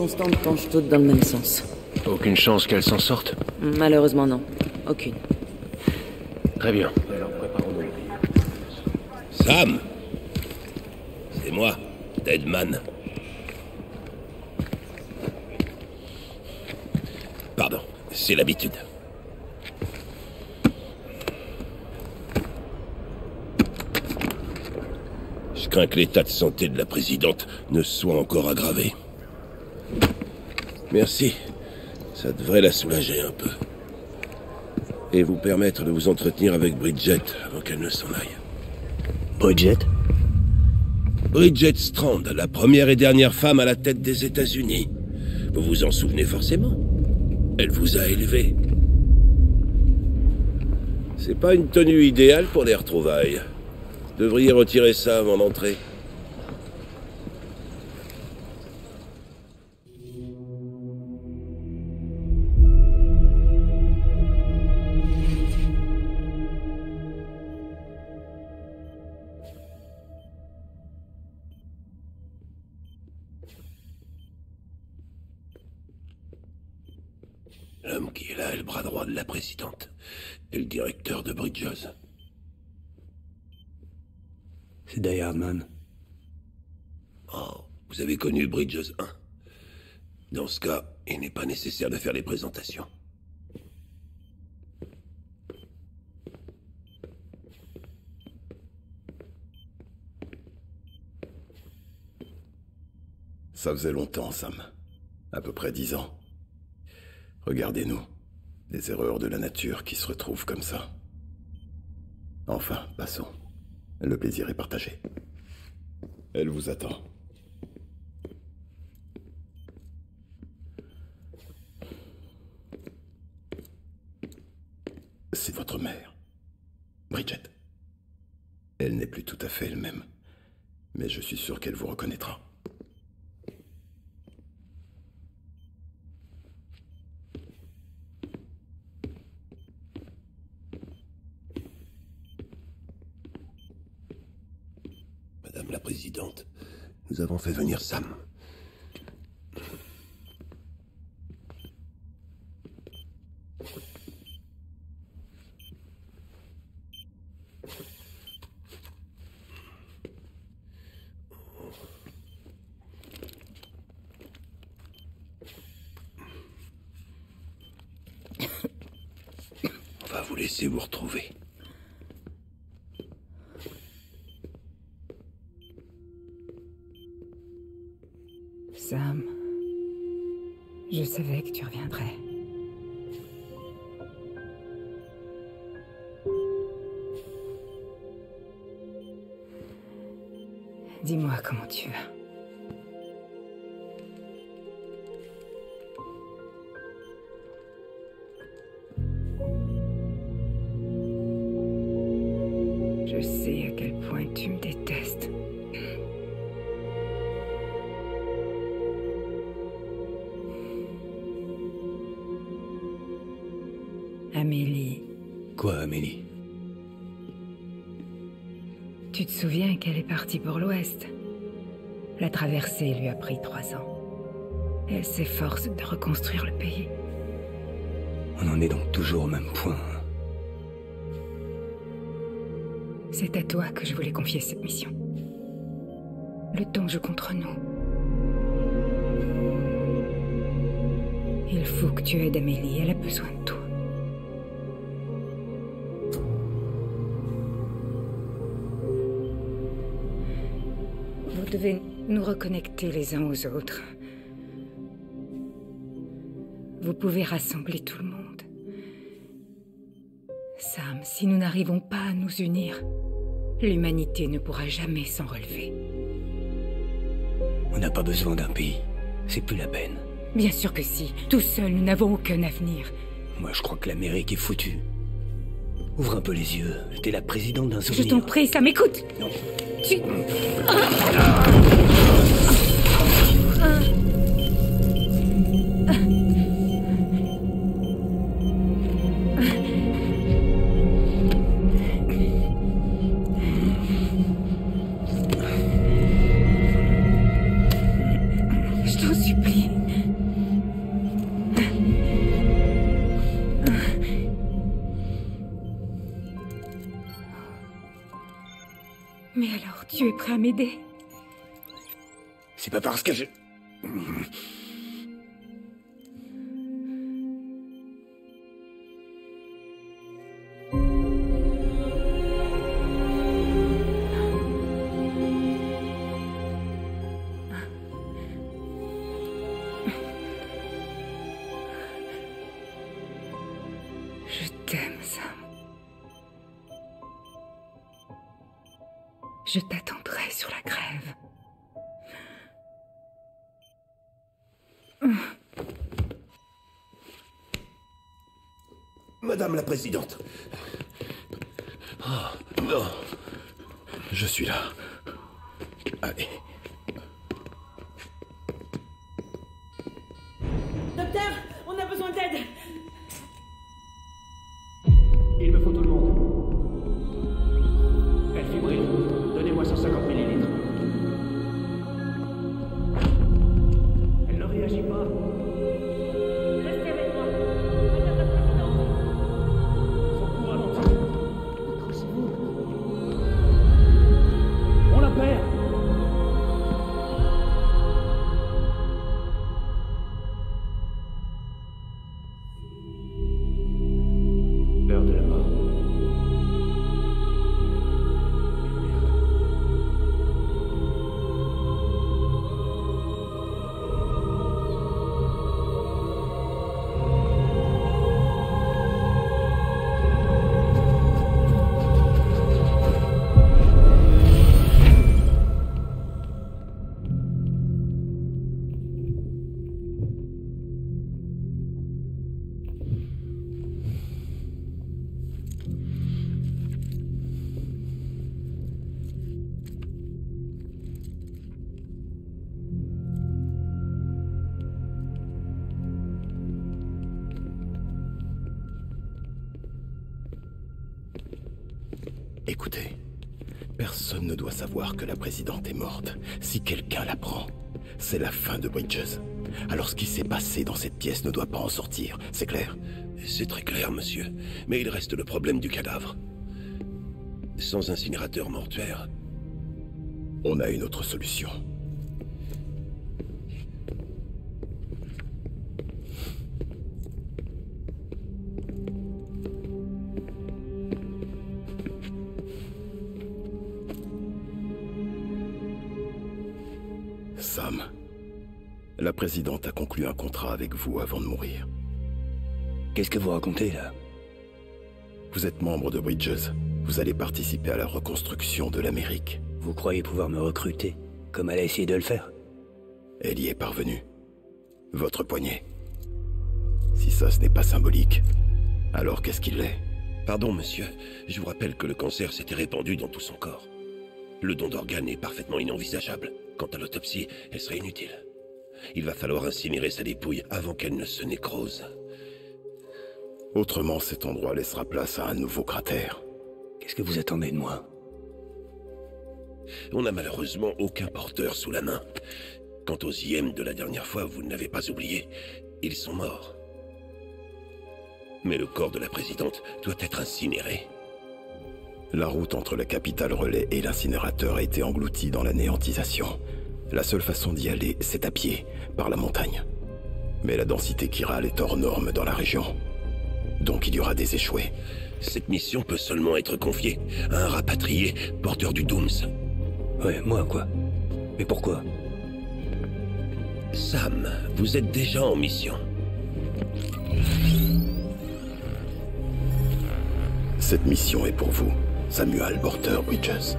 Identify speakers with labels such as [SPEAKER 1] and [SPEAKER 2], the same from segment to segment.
[SPEAKER 1] constantes penchent toutes dans le même sens.
[SPEAKER 2] Aucune chance qu'elle s'en sorte?
[SPEAKER 1] Malheureusement non. Aucune.
[SPEAKER 2] Très bien.
[SPEAKER 3] Sam! C'est moi, Deadman. Pardon, c'est l'habitude. Je crains que l'état de santé de la présidente ne soit encore aggravé. Merci. Ça devrait la soulager un peu. Et vous permettre de vous entretenir avec Bridget avant qu'elle ne s'en aille.
[SPEAKER 2] Bridget?
[SPEAKER 3] Bridget Strand, la première et dernière femme à la tête des États-Unis. Vous vous en souvenez forcément. Elle vous a élevé. C'est pas une tenue idéale pour les retrouvailles. Devriez retirer ça avant d'entrer. L'homme qui est là est le bras droit de la présidente et le directeur de Bridges.
[SPEAKER 2] C'est Die Hardman.
[SPEAKER 3] Oh, vous avez connu Bridges 1. Dans ce cas, il n'est pas nécessaire de faire les présentations.
[SPEAKER 4] Ça faisait longtemps, Sam. À peu près 10 ans. Regardez-nous. Des erreurs de la nature qui se retrouvent comme ça. Enfin, passons. Le plaisir est partagé. Elle vous attend. C'est votre mère, Bridget. Elle n'est plus tout à fait elle-même, mais je suis sûr qu'elle vous reconnaîtra.
[SPEAKER 3] Madame la Présidente, nous avons fait venir Sam. On va vous laisser vous retrouver.
[SPEAKER 5] Sam, je savais que tu reviendrais. Dis-moi comment tu vas. Je sais à quel point tu me détestes. Amélie.
[SPEAKER 2] Quoi, Amélie?
[SPEAKER 5] Tu te souviens qu'elle est partie pour l'Ouest? La traversée lui a pris 3 ans. Elle s'efforce de reconstruire le pays.
[SPEAKER 2] On en est donc toujours au même point.
[SPEAKER 5] C'est à toi que je voulais confier cette mission. Le temps joue contre nous. Il faut que tu aides Amélie, elle a besoin de toi. Vous devez nous reconnecter les uns aux autres. Vous pouvez rassembler tout le monde. Sam, si nous n'arrivons pas à nous unir, l'humanité ne pourra jamais s'en relever.
[SPEAKER 2] On n'a pas besoin d'un pays. C'est plus la peine.
[SPEAKER 5] Bien sûr que si. Tout seul, nous n'avons aucun avenir.
[SPEAKER 2] Moi, je crois que l'Amérique est foutue. Ouvre un peu les yeux. T'es la présidente d'un souvenir.
[SPEAKER 5] Je t'en prie, Sam, écoute.
[SPEAKER 2] Non.
[SPEAKER 5] Tu... Je t'en supplie. Mais alors, tu es prêt à m'aider?
[SPEAKER 2] C'est pas parce que je...
[SPEAKER 5] Je t'aime, Sam. Je t'attendrai sur la grève.
[SPEAKER 3] Madame la Présidente. Oh, non.
[SPEAKER 4] Je suis là. Allez.
[SPEAKER 6] Docteur, on a besoin d'aide.
[SPEAKER 2] Il me faut tout le monde. Elle fibrille. Donnez-moi 150 millilitres. Elle ne réagit pas.
[SPEAKER 6] Restez avec moi. Madame la Présidente.
[SPEAKER 2] Son pouls ralentit. Accrochez-vous. On la perd. L'heure de la mort.
[SPEAKER 4] Écoutez, personne ne doit savoir que la présidente est morte. Si quelqu'un l'apprend, c'est la fin de Bridges. Alors ce qui s'est passé dans cette pièce ne doit pas en sortir, c'est clair?
[SPEAKER 3] C'est très clair, monsieur. Mais il reste le problème du cadavre. Sans incinérateur mortuaire,
[SPEAKER 4] On a une autre solution. Sam, la présidente a conclu un contrat avec vous avant de mourir.
[SPEAKER 2] Qu'est-ce que vous racontez, là?
[SPEAKER 4] Vous êtes membre de Bridges. Vous allez participer à la reconstruction de l'Amérique.
[SPEAKER 2] Vous croyez pouvoir me recruter, comme elle a essayé de le faire?
[SPEAKER 4] Elle y est parvenue. Votre poignet. Si ça, ce n'est pas symbolique, alors qu'est-ce qu'il l'est?
[SPEAKER 3] Pardon, monsieur. Je vous rappelle que le cancer s'était répandu dans tout son corps. Le don d'organes est parfaitement inenvisageable. Quant à l'autopsie, elle serait inutile. Il va falloir incinérer sa dépouille avant qu'elle ne se nécrose.
[SPEAKER 4] Autrement, cet endroit laissera place à un nouveau cratère.
[SPEAKER 2] Qu'est-ce que vous attendez de moi?
[SPEAKER 3] On n'a malheureusement aucun porteur sous la main. Quant aux IM de la dernière fois, vous ne l'avez pas oublié. Ils sont morts. Mais le corps de la présidente doit être incinéré.
[SPEAKER 4] La route entre la capitale relais et l'incinérateur a été engloutie dans la néantisation. La seule façon d'y aller, c'est à pied, par la montagne. Mais la densité chirale est hors norme dans la région. Donc il y aura des échoués.
[SPEAKER 3] Cette mission peut seulement être confiée à un rapatrié porteur du Dooms.
[SPEAKER 2] Ouais, moi, quoi? Mais pourquoi?
[SPEAKER 3] Sam, vous êtes déjà en mission.
[SPEAKER 4] Cette mission est pour vous, Samuel Porter Bridges.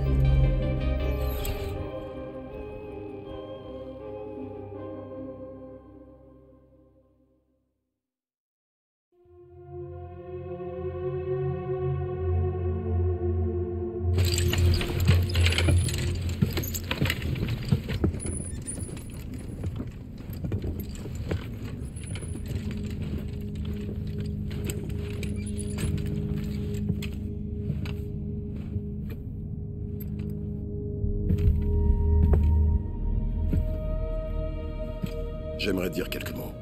[SPEAKER 4] J'aimerais dire quelques mots.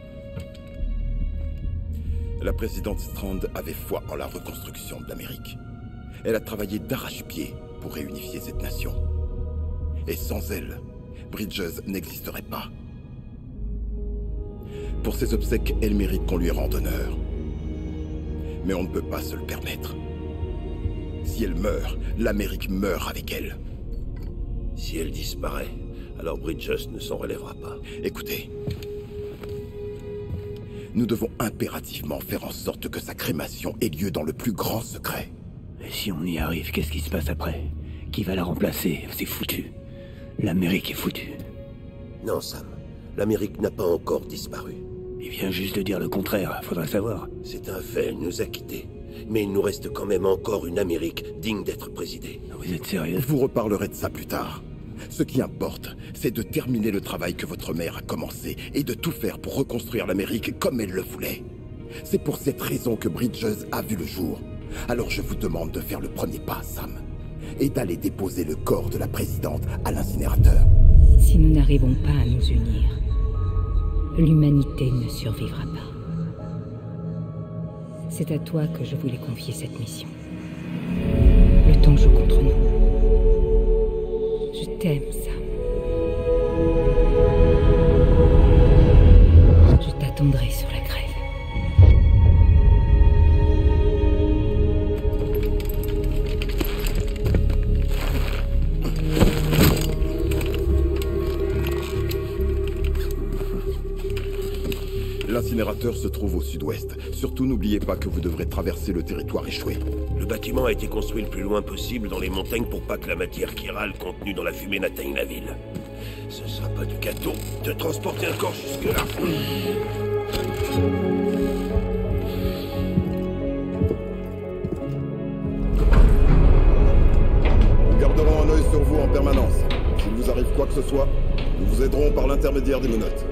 [SPEAKER 4] La présidente Strand avait foi en la reconstruction de l'Amérique. Elle a travaillé d'arrache-pied pour réunifier cette nation. Et sans elle, Bridges n'existerait pas. Pour ses obsèques, elle mérite qu'on lui rende honneur. Mais on ne peut pas se le permettre. Si elle meurt, l'Amérique meurt avec elle.
[SPEAKER 3] Si elle disparaît, alors Bridges ne s'en relèvera pas.
[SPEAKER 4] Écoutez, nous devons impérativement faire en sorte que sa crémation ait lieu dans le plus grand secret.
[SPEAKER 2] Et si on y arrive, qu'est-ce qui se passe après? Qui va la remplacer? C'est foutu. L'Amérique est foutue.
[SPEAKER 3] Non, Sam. L'Amérique n'a pas encore disparu.
[SPEAKER 2] Il vient juste de dire le contraire, faudra savoir.
[SPEAKER 3] C'est un fait, elle nous a quittés. Mais il nous reste quand même encore une Amérique digne d'être présidée.
[SPEAKER 2] Vous êtes sérieux?
[SPEAKER 4] Je vous reparlerai de ça plus tard. Ce qui importe, c'est de terminer le travail que votre mère a commencé et de tout faire pour reconstruire l'Amérique comme elle le voulait. C'est pour cette raison que Bridges a vu le jour. Alors je vous demande de faire le premier pas, Sam, et d'aller déposer le corps de la présidente à l'incinérateur.
[SPEAKER 5] Si nous n'arrivons pas à nous unir, l'humanité ne survivra pas. C'est à toi que je voulais confier cette mission. Le temps joue contre nous. Je t'aime, Sam. Je t'attendrai sur la grève.
[SPEAKER 4] L'incinérateur se trouve au sud-ouest. Surtout n'oubliez pas que vous devrez traverser le territoire échoué.
[SPEAKER 3] Le bâtiment a été construit le plus loin possible dans les montagnes pour pas que la matière chirale contenue dans la fumée n'atteigne la ville. Ce sera pas du gâteau de transporter un corps jusque-là.
[SPEAKER 4] Nous garderons un œil sur vous en permanence. S'il vous arrive quoi que ce soit, nous vous aiderons par l'intermédiaire des menottes.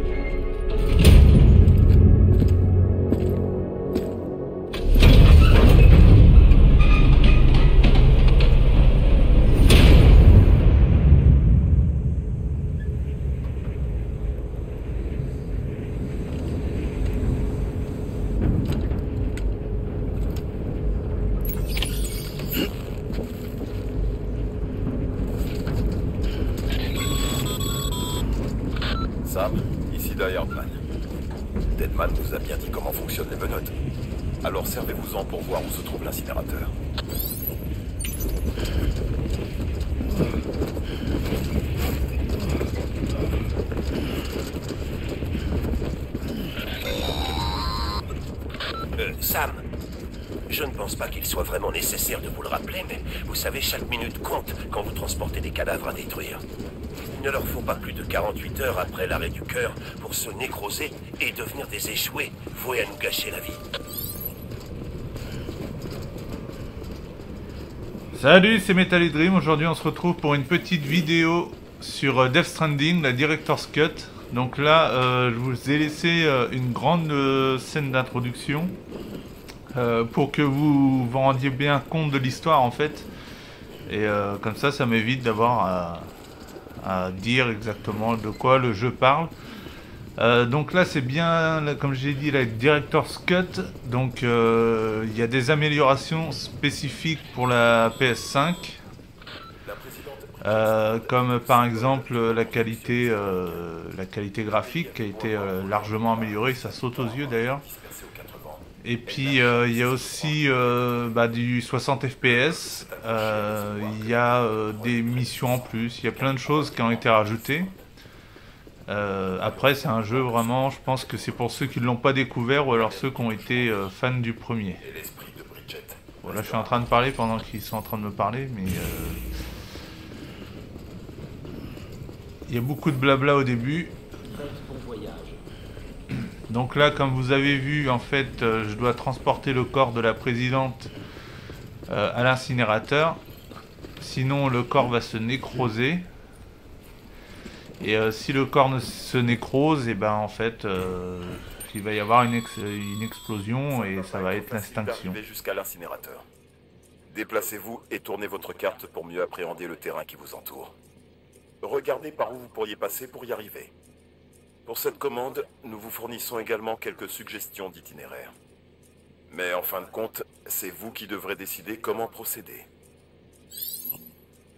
[SPEAKER 7] Sam, ici Diardman. Deadman nous a bien dit comment fonctionnent les menottes. Alors servez-vous-en pour voir où se trouve l'incinérateur.
[SPEAKER 3] Sam, je ne pense pas qu'il soit vraiment nécessaire de vous le rappeler, mais vous savez, chaque minute compte quand vous transportez des cadavres à détruire. Il ne leur faut pas plus de 48 heures après l'arrêt du cœur pour se nécroser et devenir des échoués, voués à nous gâcher la vie.
[SPEAKER 8] Salut, c'est Metal Dream. Aujourd'hui, on se retrouve pour une petite vidéo sur Death Stranding, la Director's Cut. Donc là, je vous ai laissé une grande scène d'introduction pour que vous vous rendiez bien compte de l'histoire en fait. Et comme ça m'évite d'avoir à dire exactement de quoi le jeu parle. Donc là c'est bien, comme j'ai dit, la Director's Cut. Donc il y a des améliorations spécifiques pour la PS5. Comme par exemple la qualité graphique qui a été largement améliorée, ça saute aux yeux d'ailleurs. Et puis il y a aussi du 60 fps, il y a des missions en plus, il y a plein de choses qui ont été rajoutées. Après c'est un jeu vraiment, je pense que c'est pour ceux qui ne l'ont pas découvert ou alors ceux qui ont été fans du premier. Bon, là je suis en train de parler pendant qu'ils sont en train de me parler, mais il y a beaucoup de blabla au début. Donc là, comme vous avez vu, en fait, je dois transporter le corps de la présidente à l'incinérateur. Sinon, le corps va se nécroser. Et si le corps ne se nécrose, et ben en fait, il va y avoir une explosion et ça va être l'extinction.
[SPEAKER 7] Jusqu'à l'incinérateur. Déplacez-vous et tournez votre carte pour mieux appréhender le terrain qui vous entoure. Regardez par où vous pourriez passer pour y arriver. Pour cette commande, nous vous fournissons également quelques suggestions d'itinéraire. Mais en fin de compte, c'est vous qui devrez décider comment procéder.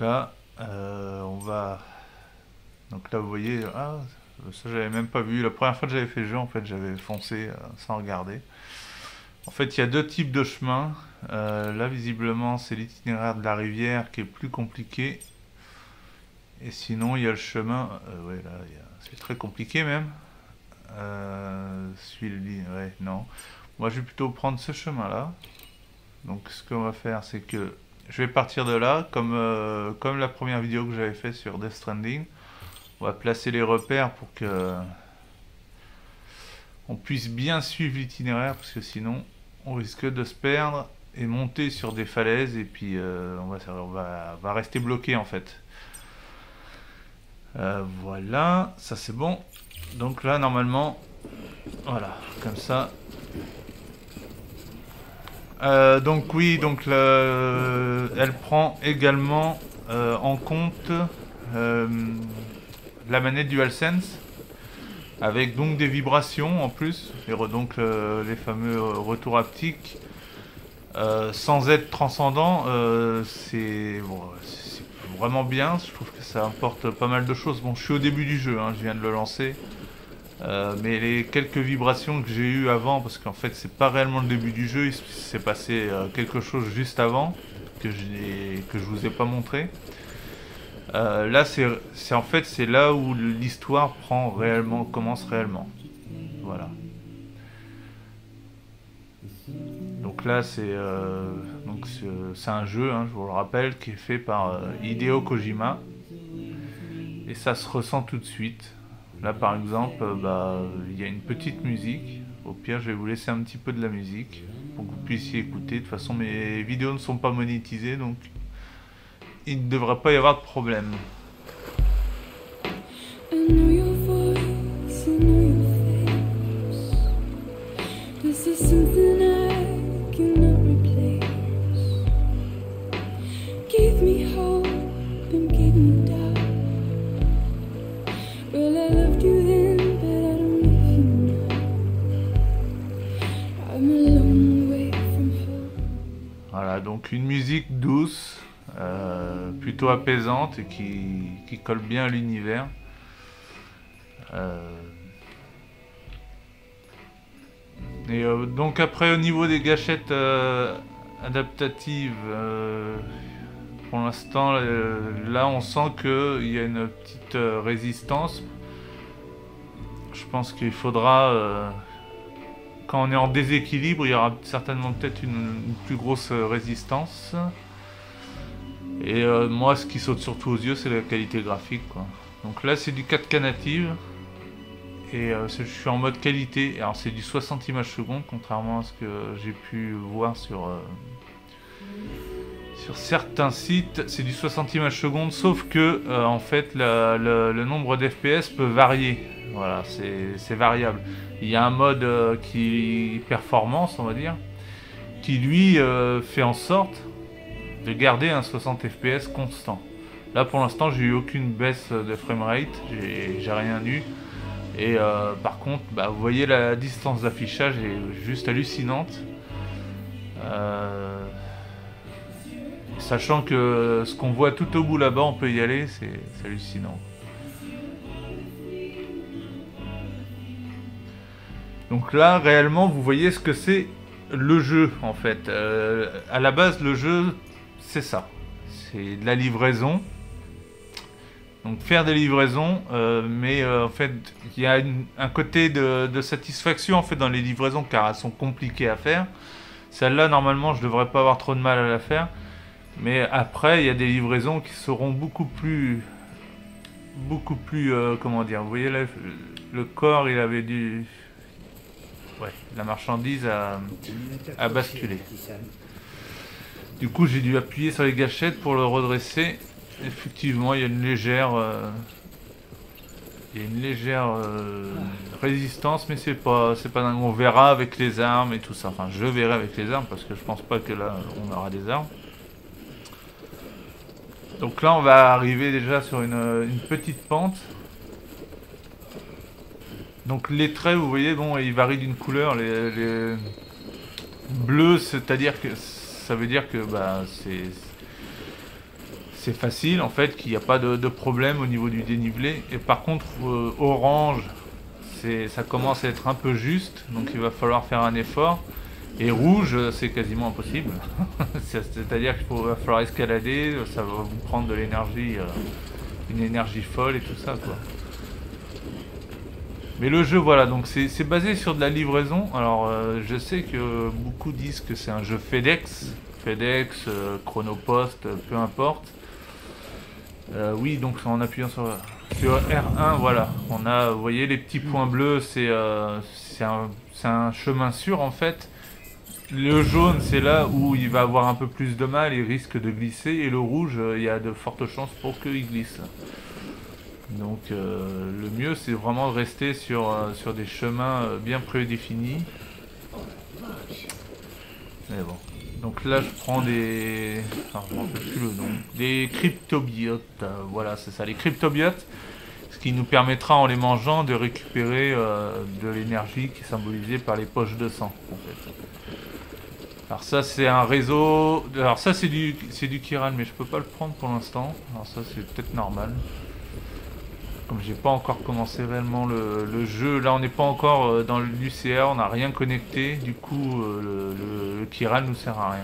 [SPEAKER 8] là, on va... Donc là, vous voyez... Ah, ça, j'avais même pas vu. La première fois que j'avais fait le jeu, en fait, j'avais foncé sans regarder. En fait, il y a deux types de chemins. Là, visiblement, c'est l'itinéraire de la rivière qui est plus compliqué. Et sinon, il y a le chemin... ouais, là, c'est très compliqué même. Ouais, non. Moi, je vais plutôt prendre ce chemin-là. Donc, ce qu'on va faire, c'est que je vais partir de là, comme la première vidéo que j'avais fait sur Death Stranding. On va placer les repères pour que on puisse bien suivre l'itinéraire, parce que sinon, on risque de se perdre et monter sur des falaises, et puis on va rester bloqué en fait. Voilà, ça c'est bon. Donc là, normalement, voilà, comme ça. Donc oui, donc elle prend également en compte la manette DualSense, avec donc des vibrations en plus, et donc les fameux retours haptiques, sans être transcendant. C'est vraiment bien, je trouve que ça apporte pas mal de choses. Bon, je suis au début du jeu, hein, je viens de le lancer. Mais les quelques vibrations que j'ai eues avant, parce qu'en fait c'est pas réellement le début du jeu, il s'est passé quelque chose juste avant que je vous ai pas montré. Là c'est en fait c'est là où l'histoire commence réellement. Voilà. Donc là c'est un jeu, hein, je vous le rappelle, qui est fait par Hideo Kojima, et ça se ressent tout de suite. Là par exemple, il y a une petite musique. Au pire, je vais vous laisser un petit peu de la musique pour que vous puissiez écouter. De toute façon, mes vidéos ne sont pas monétisées, donc il ne devrait pas y avoir de problème. Voilà, donc une musique douce, plutôt apaisante et qui colle bien à l'univers. Donc après, au niveau des gâchettes adaptatives, pour l'instant, là on sent qu'il y a une petite résistance. Je pense qu'il faudra... quand on est en déséquilibre, il y aura certainement peut-être une plus grosse résistance. Et moi, ce qui saute surtout aux yeux, c'est la qualité graphique, quoi. Donc là, c'est du 4K native. Et je suis en mode qualité. Alors, c'est du 60 images secondes, contrairement à ce que j'ai pu voir sur certains sites. C'est du 60 images secondes, sauf que, en fait, le nombre d'FPS peut varier. Voilà, c'est variable. Il y a un mode qui performance, on va dire, qui lui fait en sorte de garder un 60 fps constant. Là pour l'instant j'ai eu aucune baisse de framerate, j'ai rien eu. Et par contre, vous voyez, la distance d'affichage est juste hallucinante. Sachant que ce qu'on voit tout au bout là-bas, on peut y aller, c'est hallucinant. Donc là, réellement, vous voyez ce que c'est le jeu, en fait. À la base, le jeu, c'est ça. C'est de la livraison. Donc faire des livraisons, mais en fait, il y a un côté de satisfaction, en fait, dans les livraisons, car elles sont compliquées à faire. Celle-là, normalement, je devrais pas avoir trop de mal à la faire. Mais après, il y a des livraisons qui seront beaucoup plus, comment dire, vous voyez là, le corps, il avait dû... Ouais, la marchandise a basculé. Du coup, j'ai dû appuyer sur les gâchettes pour le redresser. Effectivement, il y a une légère, résistance, mais c'est pas dingue. On verra avec les armes et tout ça. Enfin, je verrai avec les armes parce que je pense pas que là on aura des armes. Donc là, on va arriver déjà sur une petite pente. Donc les traits, vous voyez, bon, ils varient d'une couleur. Les bleus, c'est-à-dire que ça veut dire que c'est facile en fait, qu'il n'y a pas de problème au niveau du dénivelé. Et par contre, orange, ça commence à être un peu juste, donc il va falloir faire un effort. Et rouge, c'est quasiment impossible. C'est-à-dire qu'il va falloir escalader, ça va vous prendre de l'énergie, une énergie folle et tout ça, quoi. Mais le jeu, voilà, donc c'est basé sur de la livraison. Alors, je sais que beaucoup disent que c'est un jeu FedEx, Chronopost, peu importe. Oui, donc en appuyant sur R1, voilà, on a, vous voyez, les petits points bleus, c'est un chemin sûr en fait. Le jaune, c'est là où il va avoir un peu plus de mal, il risque de glisser, et le rouge, il y a de fortes chances pour qu'il glisse. Donc le mieux, c'est vraiment de rester sur des chemins bien prédéfinis. Mais bon. Donc là, je prends des... Enfin, je ne me rappelle plus le nom. Des cryptobiotes. Voilà, c'est ça, les cryptobiotes. Ce qui nous permettra, en les mangeant, de récupérer de l'énergie qui est symbolisée par les poches de sang, en fait. Alors ça, c'est un réseau... Alors ça, c'est du chiral, mais je peux pas le prendre pour l'instant. Alors ça, c'est peut-être normal. Comme j'ai pas encore commencé réellement le jeu, là on n'est pas encore dans l'UCR, on n'a rien connecté, du coup le chiral nous sert à rien,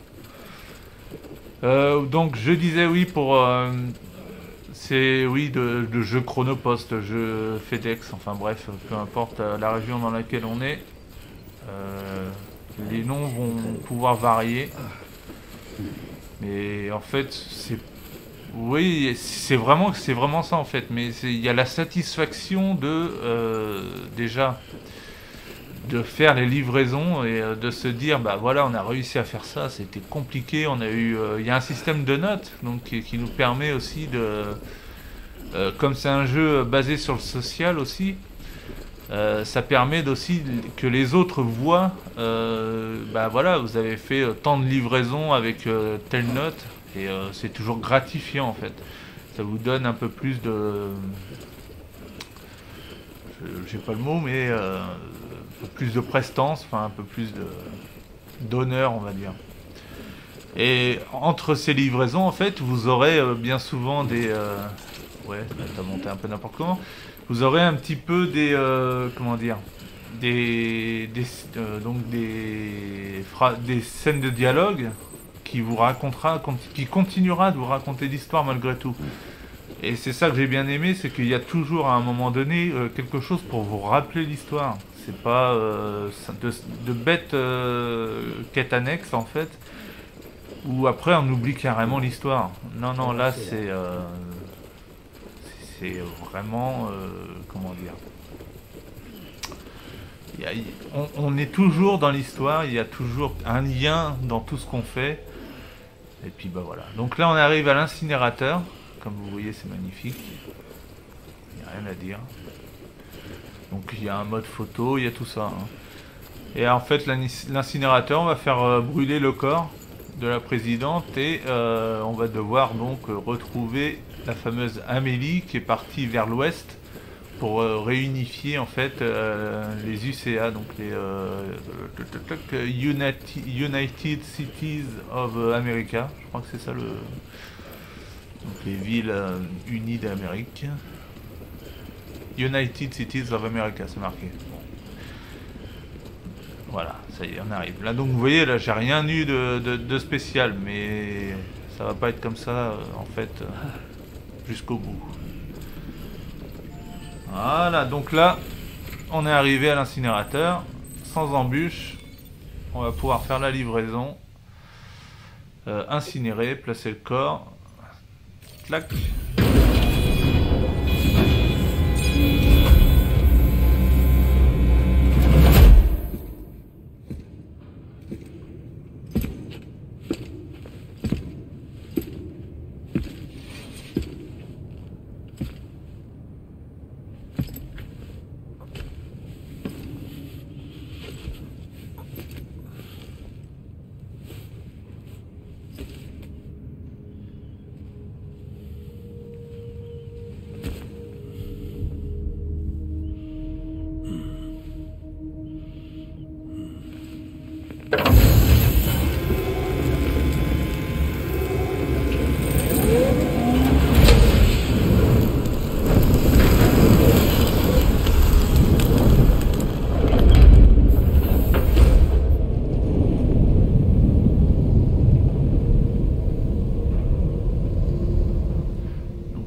[SPEAKER 8] quoi. Donc je disais oui pour c'est oui de jeu Chronopost, jeu FedEx, enfin bref, peu importe la région dans laquelle on est, les noms vont pouvoir varier, mais en fait c'est... Oui, c'est vraiment ça en fait, mais il y a la satisfaction de déjà de faire les livraisons et de se dire bah voilà, on a réussi à faire ça, c'était compliqué, on a eu il y a un système de notes donc qui nous permet aussi de comme c'est un jeu basé sur le social aussi, ça permet aussi que les autres voient bah voilà, vous avez fait tant de livraisons avec telle note. Et c'est toujours gratifiant en fait. Ça vous donne un peu plus de... J'ai pas le mot, mais un peu plus de prestance, enfin un peu plus d'honneur, on va dire. Et entre ces livraisons, en fait, vous aurez bien souvent des... Ouais, t'as monté un peu n'importe comment. Vous aurez un petit peu des... comment dire, des scènes de dialogue qui vous racontera, qui continuera de vous raconter l'histoire malgré tout. Et c'est ça que j'ai bien aimé, c'est qu'il y a toujours à un moment donné quelque chose pour vous rappeler l'histoire. C'est pas de bêtes quêtes annexes en fait, où après on oublie carrément l'histoire. Non, non, là c'est vraiment comment dire. On est toujours dans l'histoire, il y a toujours un lien dans tout ce qu'on fait. Et puis bah voilà. Donc là on arrive à l'incinérateur. Comme vous voyez c'est magnifique. Il n'y a rien à dire. Donc il y a un mode photo, il y a tout ça. Hein. Et en fait l'incinérateur, on va faire brûler le corps de la présidente. Et on va devoir donc retrouver la fameuse Amélie qui est partie vers l'ouest. Pour réunifier en fait les UCA, donc les United Cities of America, je crois que c'est ça donc les villes unies d'Amérique. United Cities of America, c'est marqué. Bon. Voilà, ça y est, on arrive. Là donc vous voyez, là j'ai rien eu de spécial, mais ça va pas être comme ça en fait jusqu'au bout. Voilà, donc là, on est arrivé à l'incinérateur, sans embûche. On va pouvoir faire la livraison, incinérer, placer le corps. Clac.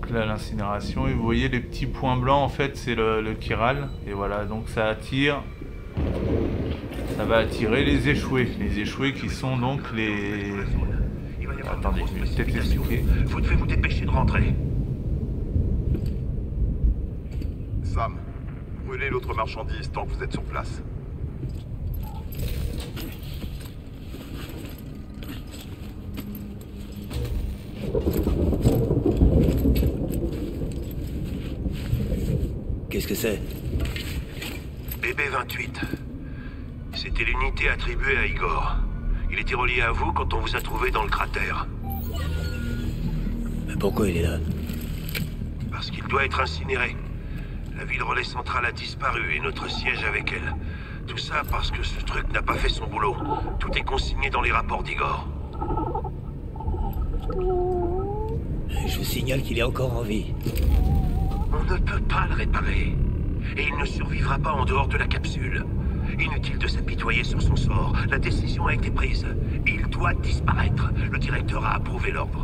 [SPEAKER 8] Donc là l'incinération, et vous voyez les petits points blancs en fait c'est le chiral. Et voilà, donc ça attire, ça va attirer les échoués. Les échoués qui sont donc les... Attendez, je vais peut-être l'expliquer.
[SPEAKER 3] Vous devez vous dépêcher de rentrer.
[SPEAKER 7] Sam, brûlez l'autre marchandise tant que vous êtes sur place.
[SPEAKER 2] Qu'est-ce que c'est?
[SPEAKER 3] BB-28. C'était l'unité attribuée à Igor. Il était relié à vous quand on vous a trouvé dans le cratère.
[SPEAKER 2] Mais pourquoi il est là?
[SPEAKER 3] Parce qu'il doit être incinéré. La ville relais centrale a disparu et notre siège avec elle. Tout ça parce que ce truc n'a pas fait son boulot. Tout est consigné dans les rapports d'Igor.
[SPEAKER 2] Je vous signale qu'il est encore en vie.
[SPEAKER 3] On ne peut pas le réparer. Et il ne survivra pas en dehors de la capsule. Inutile de s'apitoyer sur son sort. La décision a été prise. Il doit disparaître. Le directeur a approuvé l'ordre.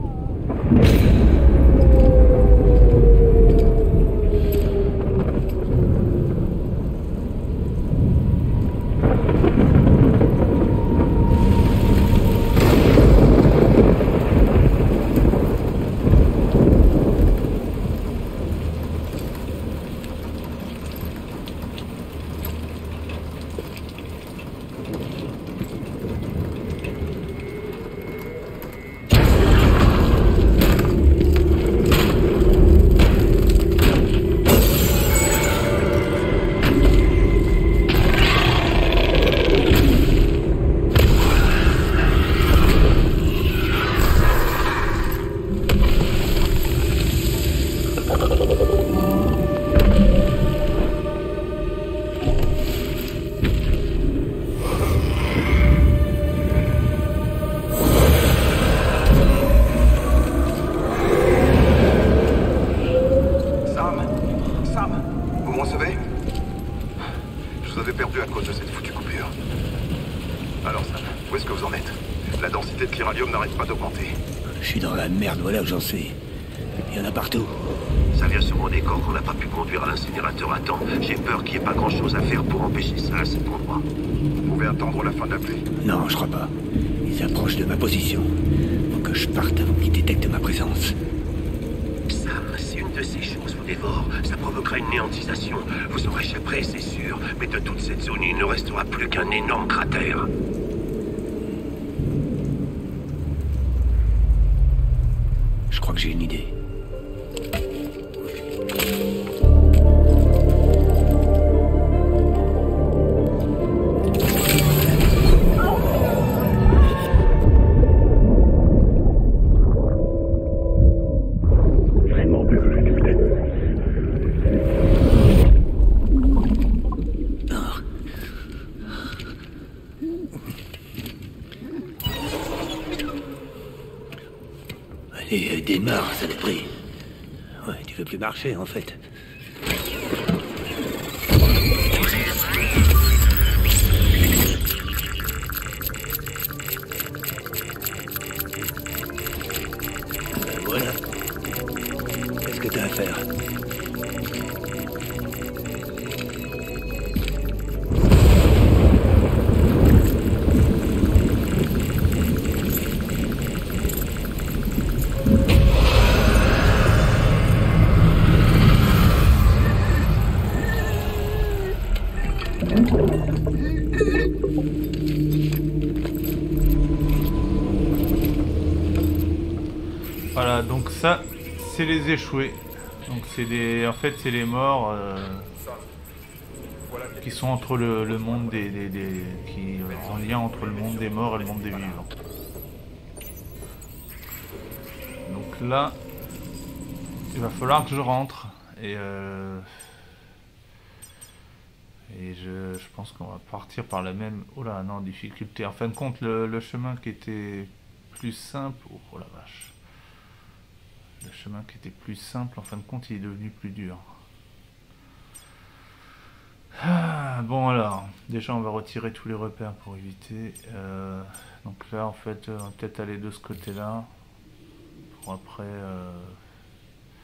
[SPEAKER 2] Voilà où j'en suis. Il y en a partout.
[SPEAKER 3] Ça vient sur mon décor qu'on n'a pas pu conduire à l'incinérateur à temps. J'ai peur qu'il n'y ait pas grand-chose à faire pour empêcher ça à cet endroit.
[SPEAKER 7] Vous pouvez attendre la fin de la pluie?
[SPEAKER 2] Non, je crois pas. Ils approchent de ma position. Faut que je parte avant qu'ils détectent ma présence.
[SPEAKER 3] Sam, si une de ces choses vous dévore, ça provoquera une néantisation. Vous en réchapperez, c'est sûr. Mais de toute cette zone, il ne restera plus qu'un énorme cratère.
[SPEAKER 2] Je crois que j'ai une idée.
[SPEAKER 4] Vraiment plus que je
[SPEAKER 2] Allez, démarre, saloperie. Ouais, tu veux plus marcher, en fait. Ben voilà. Qu'est-ce que t'as à faire?
[SPEAKER 8] Voilà, donc ça, c'est les échoués. Donc c'est des, en fait, c'est les morts qui sont entre le monde qui en lien entre le monde des morts et le monde des vivants. Donc là, il va falloir que je rentre et je pense qu'on va partir par la même... Oh là, non, difficulté. En fin de compte, le chemin qui était plus simple... Oh la vache. Le chemin qui était plus simple, en fin de compte, il est devenu plus dur. Ah, bon alors, déjà on va retirer tous les repères pour éviter. Donc là, en fait, on va peut-être aller de ce côté-là. Pour après...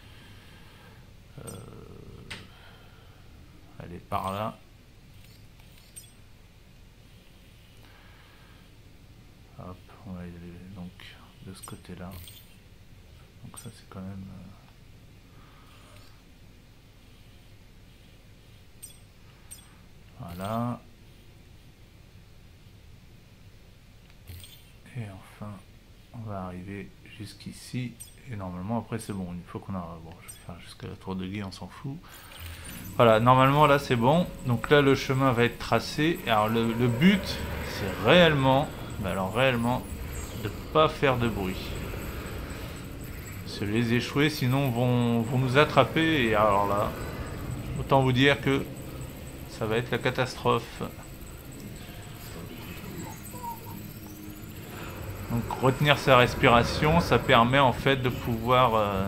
[SPEAKER 8] par là. Hop, on va y aller donc de ce côté-là. Donc ça c'est quand même... Voilà. Et enfin, on va arriver jusqu'ici. Et normalement après c'est bon. Une fois qu'on a... Bon, je vais faire jusqu'à la tour de guet, on s'en fout. Voilà, normalement là c'est bon. Donc là le chemin va être tracé. Alors le but c'est réellement... Mais alors réellement, de pas faire de bruit. Se les échouer, sinon vont nous attraper. Et alors là, autant vous dire que ça va être la catastrophe. Donc retenir sa respiration, ça permet en fait de pouvoir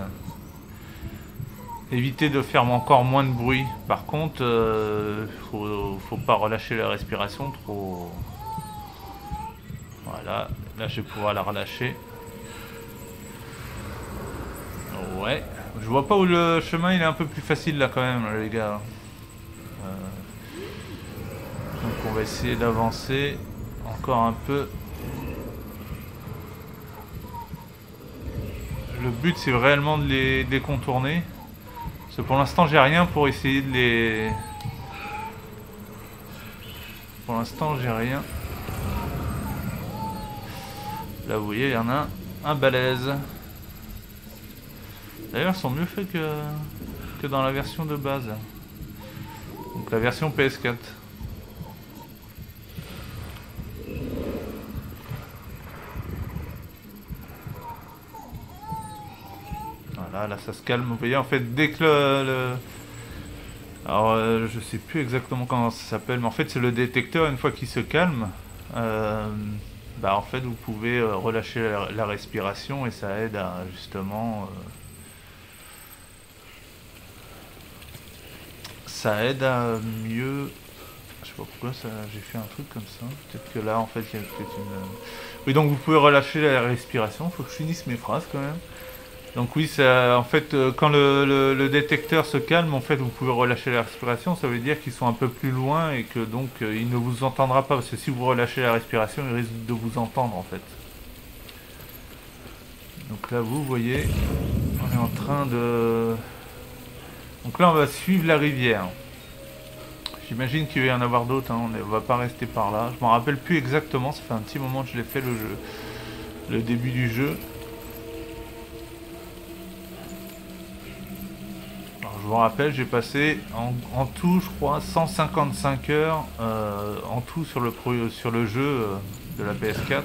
[SPEAKER 8] éviter de faire encore moins de bruit. Par contre, faut pas relâcher la respiration trop. Voilà, là je vais pouvoir la relâcher. Ouais, je vois pas où le chemin il est un peu plus facile là quand même les gars. Donc on va essayer d'avancer encore un peu. Le but c'est réellement de les contourner. Parce que pour l'instant j'ai rien pour essayer de les... Pour l'instant j'ai rien. Là vous voyez il y en a un balèze. D'ailleurs ils sont mieux faits que dans la version de base. Donc la version PS4. Voilà, là ça se calme. Vous voyez en fait dès que alors je sais plus exactement comment ça s'appelle, mais en fait c'est le détecteur, une fois qu'il se calme, bah en fait vous pouvez relâcher la respiration et ça aide à justement ça aide à mieux... Je sais pas pourquoi j'ai fait un truc comme ça. Peut-être que là en fait il y a peut-être une... Oui, donc vous pouvez relâcher la respiration. Faut que je finisse mes phrases quand même. Donc oui, ça, en fait quand le détecteur se calme, en fait vous pouvez relâcher la respiration. Ça veut dire qu'ils sont un peu plus loin et que donc il ne vous entendra pas. Parce que si vous relâchez la respiration, il risque de vous entendre en fait. Donc là vous voyez, on est en train de... Donc là on va suivre la rivière. J'imagine qu'il va y en avoir d'autres, hein. On va pas rester par là. Je m'en rappelle plus exactement, ça fait un petit moment que je l'ai fait le début du jeu. Alors je vous rappelle, j'ai passé en tout je crois 155 heures en tout sur le jeu de la PS4.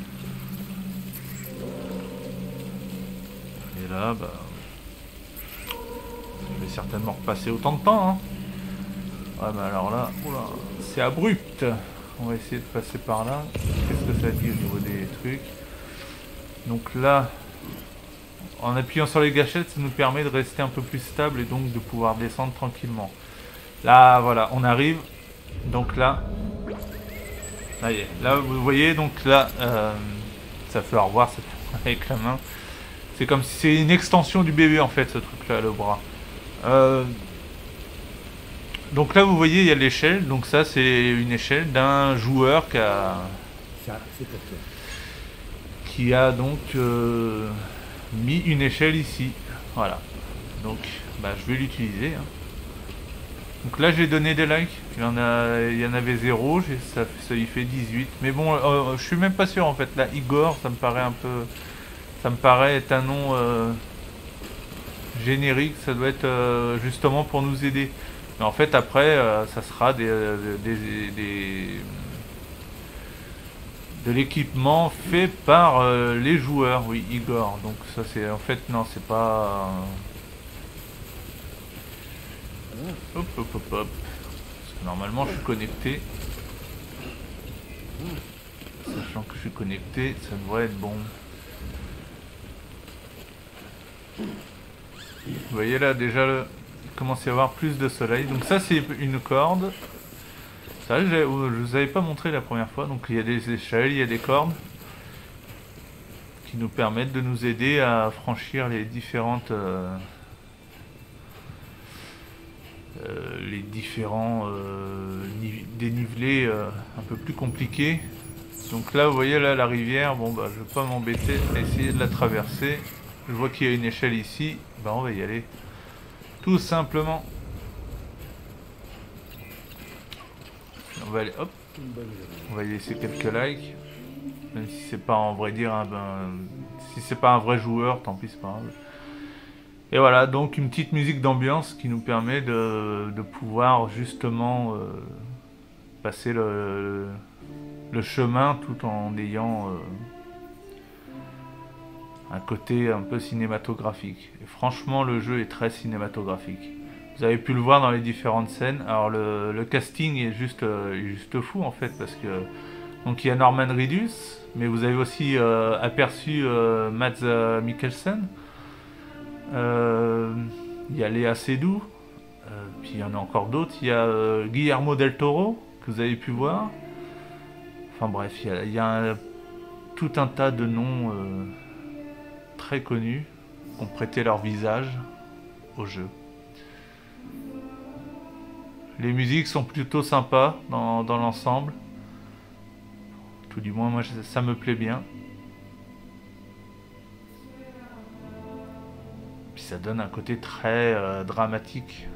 [SPEAKER 8] Et là bah... Je vais certainement repasser autant de temps, hein. Ouais, mais alors là, c'est abrupt. On va essayer de passer par là. Qu'est-ce que ça dit au niveau des trucs? Donc là, en appuyant sur les gâchettes, ça nous permet de rester un peu plus stable et donc de pouvoir descendre tranquillement. Là, voilà, on arrive. Donc là, ça y est. Là, vous voyez, donc là, ça fait au revoir avec la main. C'est comme si c'est une extension du bébé en fait, ce truc-là, le bras. Donc là vous voyez il y a l'échelle, donc ça c'est une échelle d'un joueur qui a donc mis une échelle ici, voilà, donc bah, je vais l'utiliser, hein. Donc là j'ai donné des likes, il y en avait 0, ça y fait 18, mais bon je suis même pas sûr en fait, là Igor ça me paraît un peu, ça me paraît être un nom générique, ça doit être justement pour nous aider. Mais en fait après ça sera de l'équipement fait par les joueurs, oui Igor. Donc ça c'est en fait non c'est pas... Hop hop hop hop. Parce que normalement je suis connecté. Sachant que je suis connecté, ça devrait être bon. Vous voyez là déjà il commence à y avoir plus de soleil. Donc ça c'est une corde. Ça je vous avais pas montré la première fois. Donc il y a des échelles, il y a des cordes qui nous permettent de nous aider à franchir les différentes les différents dénivelés un peu plus compliqués. Donc là, vous voyez là la rivière, bon bah je vais pas m'embêter à essayer de la traverser. Je vois qu'il y a une échelle ici, bah on va y aller. Tout simplement. On va aller, hop. On va y laisser quelques likes. Même si c'est pas en vrai dire, hein, si c'est pas un vrai joueur, tant pis c'est pas grave. Et voilà, donc une petite musique d'ambiance qui nous permet de pouvoir justement passer le chemin tout en ayant un côté un peu cinématographique. Et franchement, le jeu est très cinématographique. Vous avez pu le voir dans les différentes scènes. Alors le casting est juste fou en fait, parce que donc il y a Norman Reedus, mais vous avez aussi aperçu Mads Mikkelsen. Il y a Léa Seydoux, puis il y en a encore d'autres. Il y a Guillermo del Toro que vous avez pu voir. Enfin bref, il y a tout un tas de noms très connus qui ont prêté leur visage au jeu. Les musiques sont plutôt sympas dans l'ensemble. Tout du moins, moi ça me plaît bien. Puis ça donne un côté très dramatique.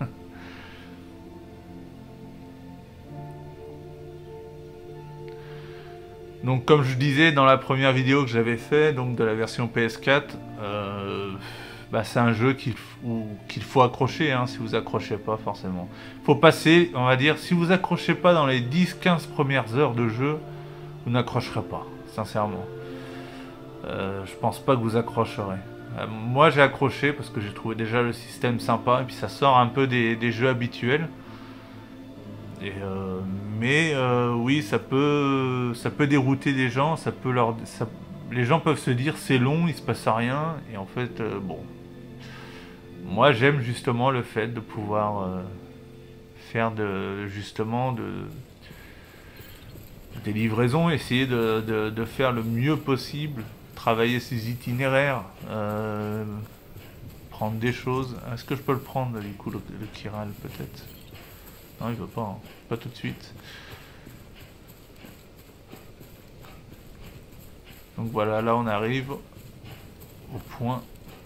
[SPEAKER 8] Donc comme je disais dans la première vidéo que j'avais fait, donc de la version PS4, bah, c'est un jeu qu'il faut accrocher, hein, si vous accrochez pas forcément. Il faut passer, on va dire, si vous accrochez pas dans les 10-15 premières heures de jeu, vous n'accrocherez pas, sincèrement. Je pense pas que vous accrocherez. Moi j'ai accroché parce que j'ai trouvé déjà le système sympa et puis ça sort un peu des jeux habituels. Et mais oui, ça peut dérouter des gens, les gens peuvent se dire c'est long, il se passe rien, et en fait bon, moi j'aime justement le fait de pouvoir faire des livraisons, essayer de faire le mieux possible, travailler ses itinéraires, prendre des choses. Est-ce que je peux le prendre du coup le Chiral peut-être? Non, il veut pas, hein. Pas tout de suite. Donc voilà, là on arrive au point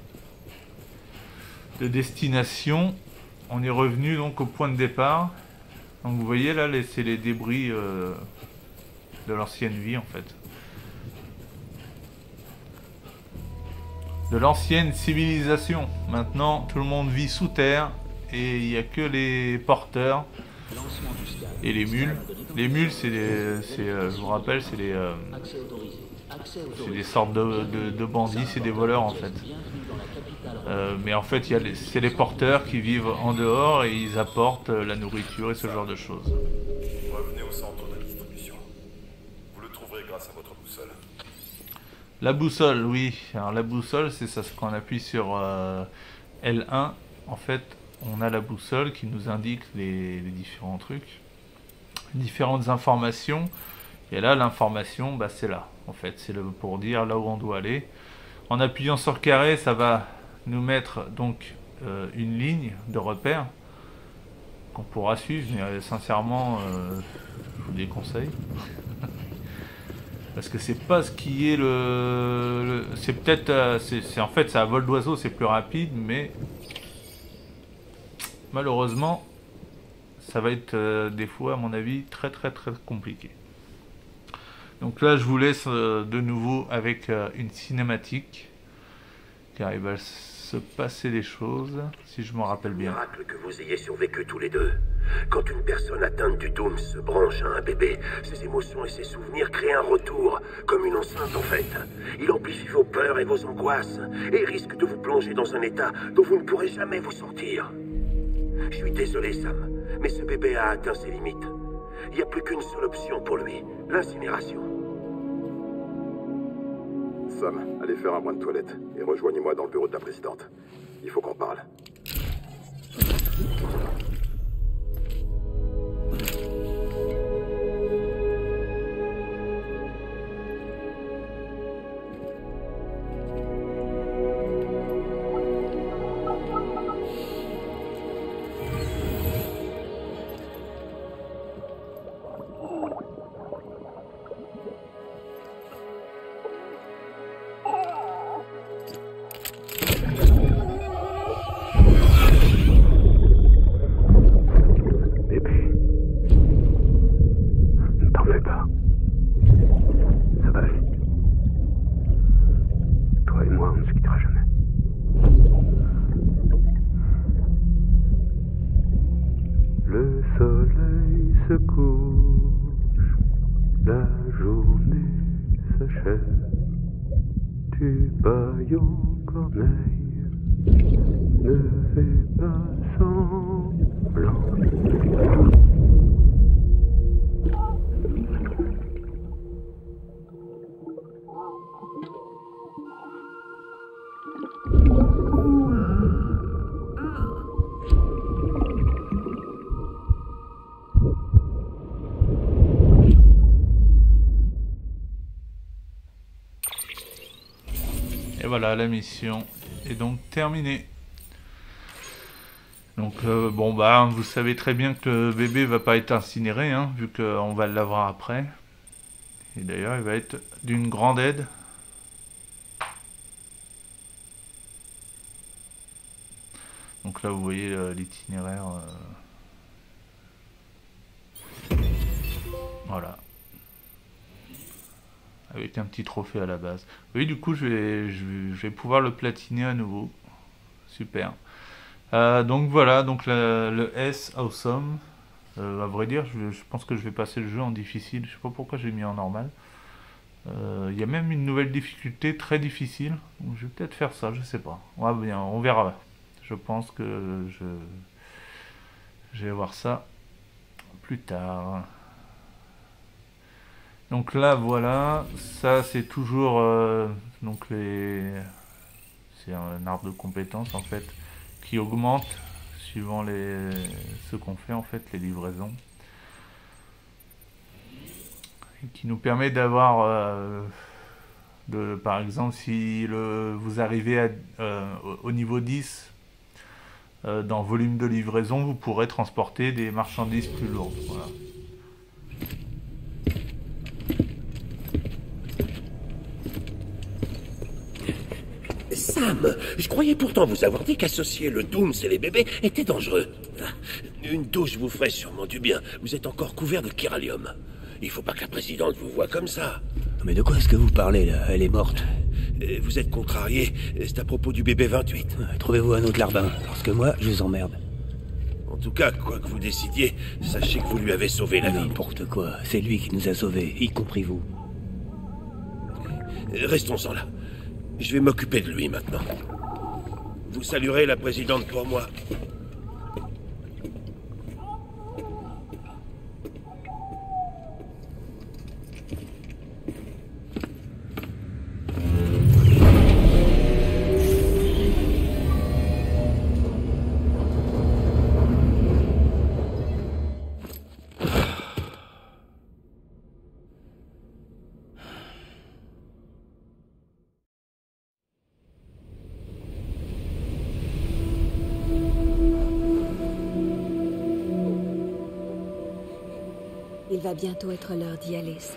[SPEAKER 8] de destination. On est revenu donc au point de départ. Donc vous voyez là, c'est les débris de l'ancienne vie en fait. De l'ancienne civilisation. Maintenant, tout le monde vit sous terre et il n'y a que les porteurs et les mules. Les mules, je vous rappelle, c'est des sortes de bandits, c'est des voleurs en fait. Mais en fait, c'est les porteurs qui vivent en dehors et ils apportent la nourriture et ce genre de choses.
[SPEAKER 7] Revenez au centre de distribution. Vous le trouverez grâce à votre boussole.
[SPEAKER 8] La boussole, oui. Alors la boussole, c'est ça, quand on appuie sur L1, en fait, on a la boussole qui nous indique les différents trucs, différentes informations. Et là, l'information, bah, c'est là. En fait, c'est pour dire là où on doit aller. En appuyant sur carré, ça va nous mettre donc une ligne de repère qu'on pourra suivre. Mais sincèrement, je vous déconseille. Parce que c'est pas ce qui est c'est peut-être... en fait, c'est à vol d'oiseau, c'est plus rapide, mais... malheureusement, ça va être des fois, à mon avis, très compliqué. Donc là, je vous laisse de nouveau avec une cinématique, car il va se passer des choses, si je m'en rappelle bien.
[SPEAKER 9] Miracle que vous ayez survécu tous les deux. Quand une personne atteinte du Doom se branche à un bébé, ses émotions et ses souvenirs créent un retour, comme une enceinte en fait. Il amplifie vos peurs et vos angoisses, et risque de vous plonger dans un état dont vous ne pourrez jamais vous sortir. Je suis désolé, Sam, mais ce bébé a atteint ses limites. Il n'y a plus qu'une seule option pour lui, l'incinération.
[SPEAKER 4] Sam, allez faire un point de toilette et rejoignez-moi dans le bureau de la présidente. Il faut qu'on parle.
[SPEAKER 10] se couche, la journée s'achève, tu bailles aux corneilles, ne fais pas semblant.
[SPEAKER 8] Et voilà, la mission est donc terminée. Donc bon bah vous savez très bien que le bébé va pas être incinéré, hein, vu qu'on va l'avoir après. Et d'ailleurs il va être d'une grande aide. Donc là vous voyez l'itinéraire. Voilà. Avec un petit trophée à la base. Oui, du coup, je vais pouvoir le platiner à nouveau. Super. Donc voilà, donc le S Awesome. À vrai dire, je pense que je vais passer le jeu en difficile. Je sais pas pourquoi j'ai mis en normal. Il y a même une nouvelle difficulté très difficile. Donc, je vais peut-être faire ça, je sais pas. Ouais, bien, on verra. Je pense que je vais voir ça plus tard. Donc là voilà, ça c'est toujours donc c'est un arbre de compétences en fait qui augmente suivant ce qu'on fait en fait, les livraisons, et qui nous permet d'avoir par exemple si vous arrivez au niveau 10 dans volume de livraison, vous pourrez transporter des marchandises plus lourdes. Voilà.
[SPEAKER 9] Sam, je croyais pourtant vous avoir dit qu'associer le Dooms et les bébés était dangereux. Une douche vous ferait sûrement du bien. Vous êtes encore couvert de chiralium. Il faut pas que la présidente vous voie comme ça.
[SPEAKER 2] Mais de quoi est-ce que vous parlez, là? Elle est morte.
[SPEAKER 9] Vous êtes contrarié. C'est à propos du bébé 28.
[SPEAKER 2] Trouvez-vous un autre larbin, parce que moi, je vous emmerde.
[SPEAKER 9] En tout cas, quoi que vous décidiez, sachez que vous lui avez sauvé la vie.
[SPEAKER 2] N'importe quoi. C'est lui qui nous a sauvés, y compris vous.
[SPEAKER 9] Restons-en là. Je vais m'occuper de lui maintenant. Vous saluerez la présidente pour moi.
[SPEAKER 11] Il va bientôt être l'heure d'y aller, Sam.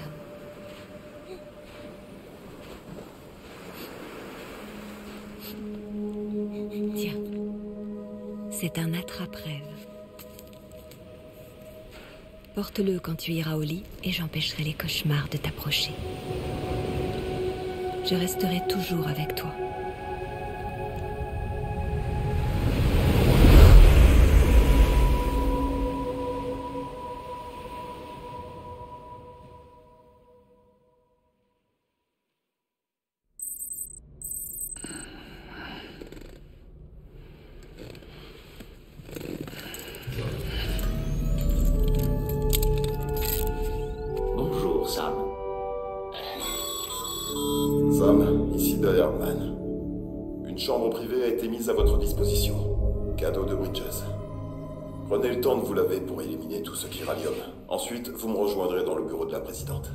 [SPEAKER 11] Tiens, c'est un attrape-rêve. Porte-le quand tu iras au lit et j'empêcherai les cauchemars de t'approcher. Je resterai toujours avec toi.
[SPEAKER 12] Bonjour, Sam.
[SPEAKER 7] Sam, ici Direman. Une chambre privée a été mise à votre disposition. Cadeau de Bridges. Prenez le temps de vous laver pour éliminer tout ce chiralium. Ensuite, vous me rejoindrez dans le bureau de la présidente.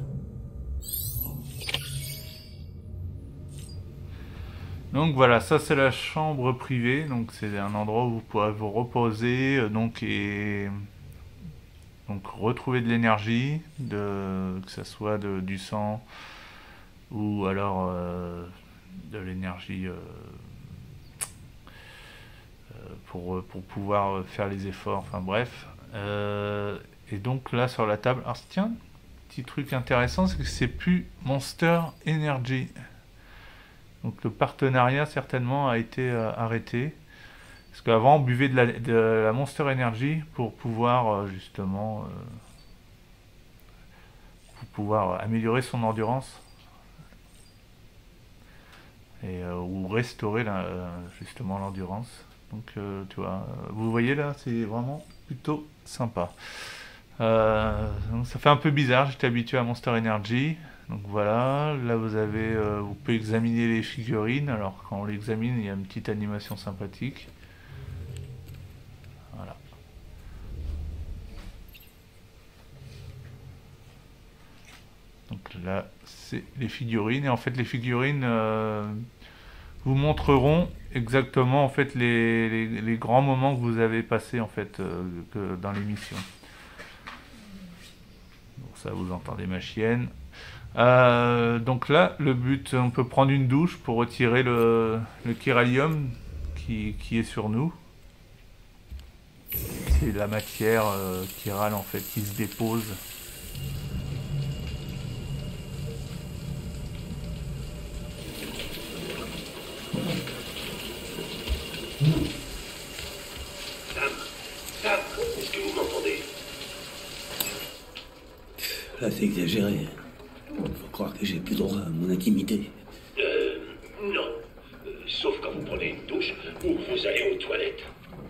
[SPEAKER 8] Donc voilà, ça c'est la chambre privée, donc c'est un endroit où vous pourrez vous reposer, donc retrouver de l'énergie, que ce soit du sang ou alors de l'énergie pour pouvoir faire les efforts, enfin bref. Et donc là sur la table, alors tiens, petit truc intéressant, c'est que c'est plus Monster Energy. Donc le partenariat certainement a été arrêté. Parce qu'avant on buvait de la Monster Energy pour pouvoir justement pouvoir améliorer son endurance. Et, ou restaurer justement l'endurance. Donc tu vois, vous voyez là, c'est vraiment plutôt sympa. Donc ça fait un peu bizarre, j'étais habitué à Monster Energy. Donc voilà, là vous avez, vous pouvez examiner les figurines. Alors quand on l'examine, il y a une petite animation sympathique. Voilà. Donc là, c'est les figurines. Et en fait, les figurines vous montreront exactement en fait les grands moments que vous avez passés en fait dans l'émission. Donc ça, vous entendez ma chienne. Donc là, le but, on peut prendre une douche pour retirer le chiralium qui est sur nous. C'est la matière chirale en fait qui se dépose.
[SPEAKER 9] Sam, est-ce que vous m'entendez?
[SPEAKER 2] Là, c'est exagéré. Faut croire que j'ai plus droit à mon intimité.
[SPEAKER 9] Non. Sauf quand vous prenez une douche ou que vous allez aux toilettes.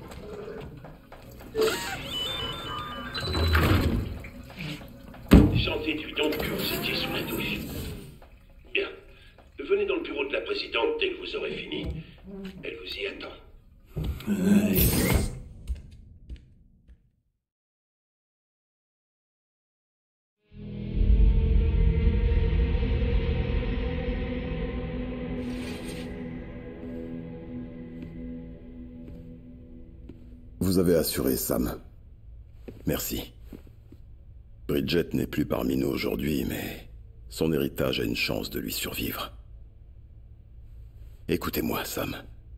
[SPEAKER 9] J'en déduis donc que vous étiez sous la douche. Bien. Venez dans le bureau de la présidente dès que vous aurez fini. Elle vous y attend.
[SPEAKER 2] Ouais.
[SPEAKER 4] Vous avez assuré, Sam. Merci. Bridget n'est plus parmi nous aujourd'hui, mais son héritage a une chance de lui survivre. Écoutez-moi, Sam.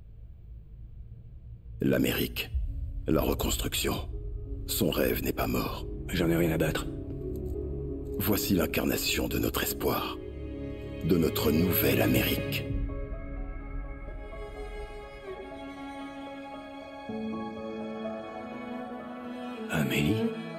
[SPEAKER 4] L'Amérique, la reconstruction, son rêve n'est pas mort.
[SPEAKER 2] J'en ai rien à battre.
[SPEAKER 4] Voici l'incarnation de notre espoir, de notre nouvelle Amérique.
[SPEAKER 2] Amélie?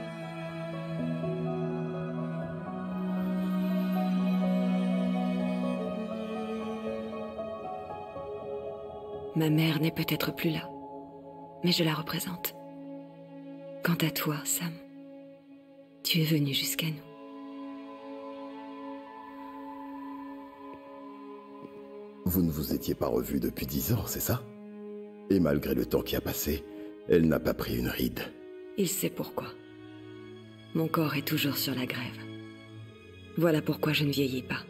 [SPEAKER 11] Ma mère n'est peut-être plus là, mais je la représente. Quant à toi, Sam, tu es venu jusqu'à nous.
[SPEAKER 4] Vous ne vous étiez pas revus depuis 10 ans, c'est ça? Et malgré le temps qui a passé, elle n'a pas pris une ride.
[SPEAKER 11] Il sait pourquoi. Mon corps est toujours sur la grève. Voilà pourquoi je ne vieillis pas.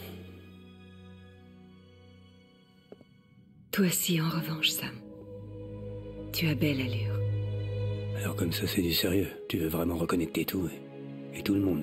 [SPEAKER 11] Toi aussi, en revanche, Sam. Tu as belle allure.
[SPEAKER 2] Alors comme ça, c'est du sérieux. Tu veux vraiment reconnecter tout et tout le monde.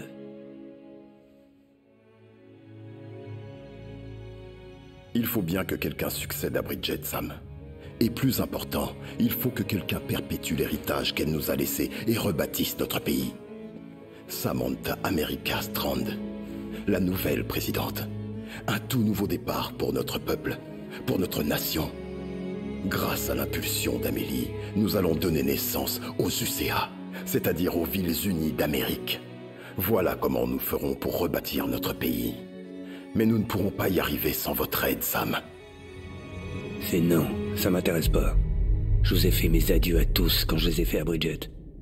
[SPEAKER 4] Il faut bien que quelqu'un succède à Bridget, Sam. Et plus important, il faut que quelqu'un perpétue l'héritage qu'elle nous a laissé et rebâtisse notre pays. Samantha America Strand, la nouvelle présidente. Un tout nouveau départ pour notre peuple, pour notre nation. Grâce à l'impulsion d'Amélie, nous allons donner naissance aux UCA, c'est-à-dire aux Villes Unies d'Amérique. Voilà comment nous ferons pour rebâtir notre pays. Mais nous ne pourrons pas y arriver sans votre aide, Sam.
[SPEAKER 2] C'est non, ça m'intéresse pas. Je vous ai fait mes adieux à tous quand je les ai fait à Bridget.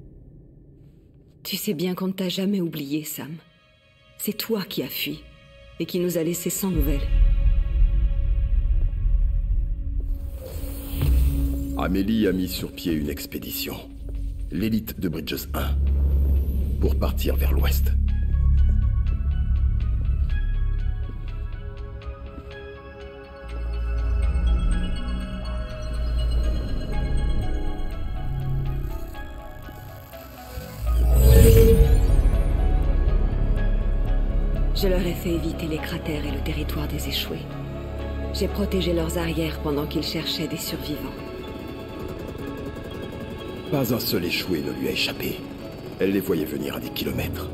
[SPEAKER 11] Tu sais bien qu'on ne t'a jamais oublié, Sam. C'est toi qui as fui et qui nous a laissés sans nouvelles.
[SPEAKER 4] Amélie a mis sur pied une expédition, l'élite de Bridges 1, pour partir vers l'ouest.
[SPEAKER 11] Je leur ai fait éviter les cratères et le territoire des échoués. J'ai protégé leurs arrières pendant qu'ils cherchaient des survivants.
[SPEAKER 4] Pas un seul échoué ne lui a échappé. Elle les voyait venir à des kilomètres.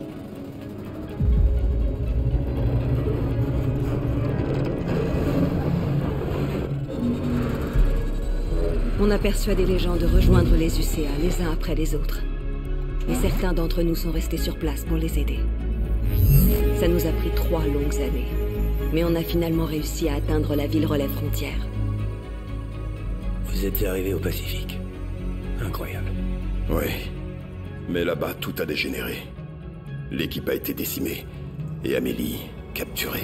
[SPEAKER 11] On a persuadé les gens de rejoindre les UCA les uns après les autres. Et certains d'entre nous sont restés sur place pour les aider. Ça nous a pris 3 longues années. Mais on a finalement réussi à atteindre la ville relais frontière.
[SPEAKER 2] Vous êtes arrivé au Pacifique. Incroyable.
[SPEAKER 4] Oui. Mais là-bas, tout a dégénéré. L'équipe a été décimée. Et Amélie, capturée.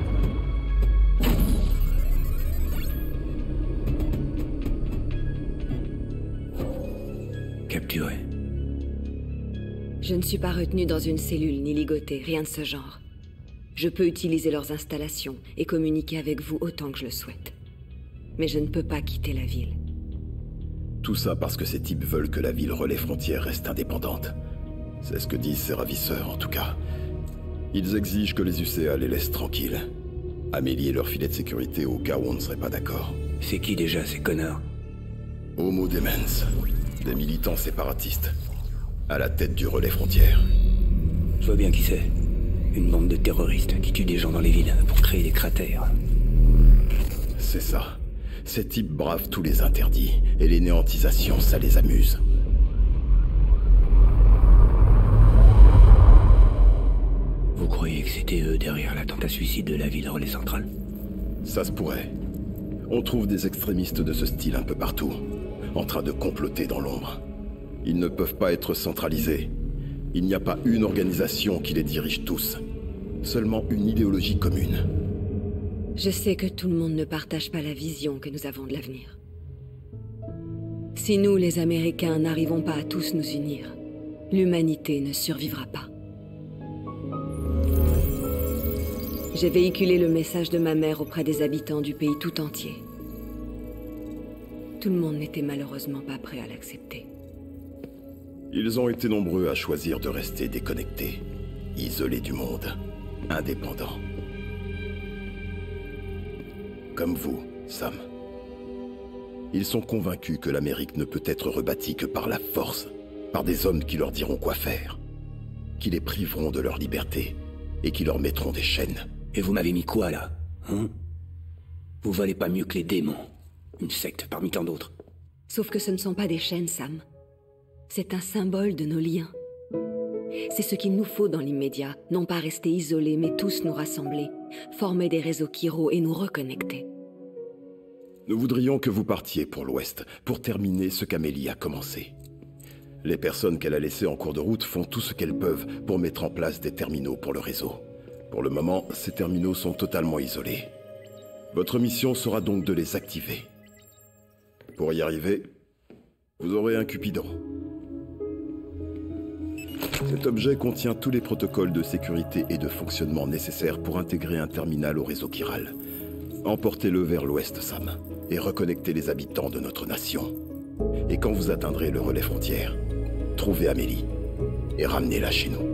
[SPEAKER 2] Capturée.
[SPEAKER 11] Je ne suis pas retenue dans une cellule ni ligotée, rien de ce genre. Je peux utiliser leurs installations et communiquer avec vous autant que je le souhaite. Mais je ne peux pas quitter la ville.
[SPEAKER 4] Tout ça parce que ces types veulent que la ville relais frontière reste indépendante. C'est ce que disent ces ravisseurs, en tout cas. Ils exigent que les UCA les laissent tranquilles. Amélie et leur filet de sécurité au cas où on ne serait pas d'accord.
[SPEAKER 2] C'est qui déjà, ces connards?
[SPEAKER 4] Homo Demens. Des militants séparatistes. À la tête du relais frontière.
[SPEAKER 2] Je vois bien qui c'est. Une bande de terroristes qui tuent des gens dans les villes pour créer des cratères.
[SPEAKER 4] C'est ça. Ces types bravent tous les interdits, et les néantisations, ça les amuse.
[SPEAKER 2] Vous croyez que c'était eux derrière l'attentat suicide de la ville relais centrale?
[SPEAKER 4] Ça se pourrait. On trouve des extrémistes de ce style un peu partout, en train de comploter dans l'ombre. Ils ne peuvent pas être centralisés. Il n'y a pas une organisation qui les dirige tous. Seulement une idéologie commune.
[SPEAKER 11] Je sais que tout le monde ne partage pas la vision que nous avons de l'avenir. Si nous, les Américains, n'arrivons pas à tous nous unir, l'humanité ne survivra pas. J'ai véhiculé le message de ma mère auprès des habitants du pays tout entier. Tout le monde n'était malheureusement pas prêt à l'accepter.
[SPEAKER 4] Ils ont été nombreux à choisir de rester déconnectés, isolés du monde, indépendants. Comme vous, Sam. Ils sont convaincus que l'Amérique ne peut être rebâtie que par la force, par des hommes qui leur diront quoi faire, qui les priveront de leur liberté et qui leur mettront des chaînes.
[SPEAKER 2] Et vous m'avez mis quoi, là? Hein? Vous valez pas mieux que les démons. Une secte parmi tant d'autres.
[SPEAKER 11] Sauf que ce ne sont pas des chaînes, Sam. C'est un symbole de nos liens. C'est ce qu'il nous faut dans l'immédiat, non pas rester isolés, mais tous nous rassembler, former des réseaux chiro et nous reconnecter.
[SPEAKER 4] Nous voudrions que vous partiez pour l'Ouest, pour terminer ce qu'Amélie a commencé. Les personnes qu'elle a laissées en cours de route font tout ce qu'elles peuvent pour mettre en place des terminaux pour le réseau. Pour le moment, ces terminaux sont totalement isolés. Votre mission sera donc de les activer. Pour y arriver, vous aurez un Cupidon. Cet objet contient tous les protocoles de sécurité et de fonctionnement nécessaires pour intégrer un terminal au réseau chiral. Emportez-le vers l'ouest, Sam, et reconnectez les habitants de notre nation. Et quand vous atteindrez le relais frontière, trouvez Amélie et ramenez-la chez nous.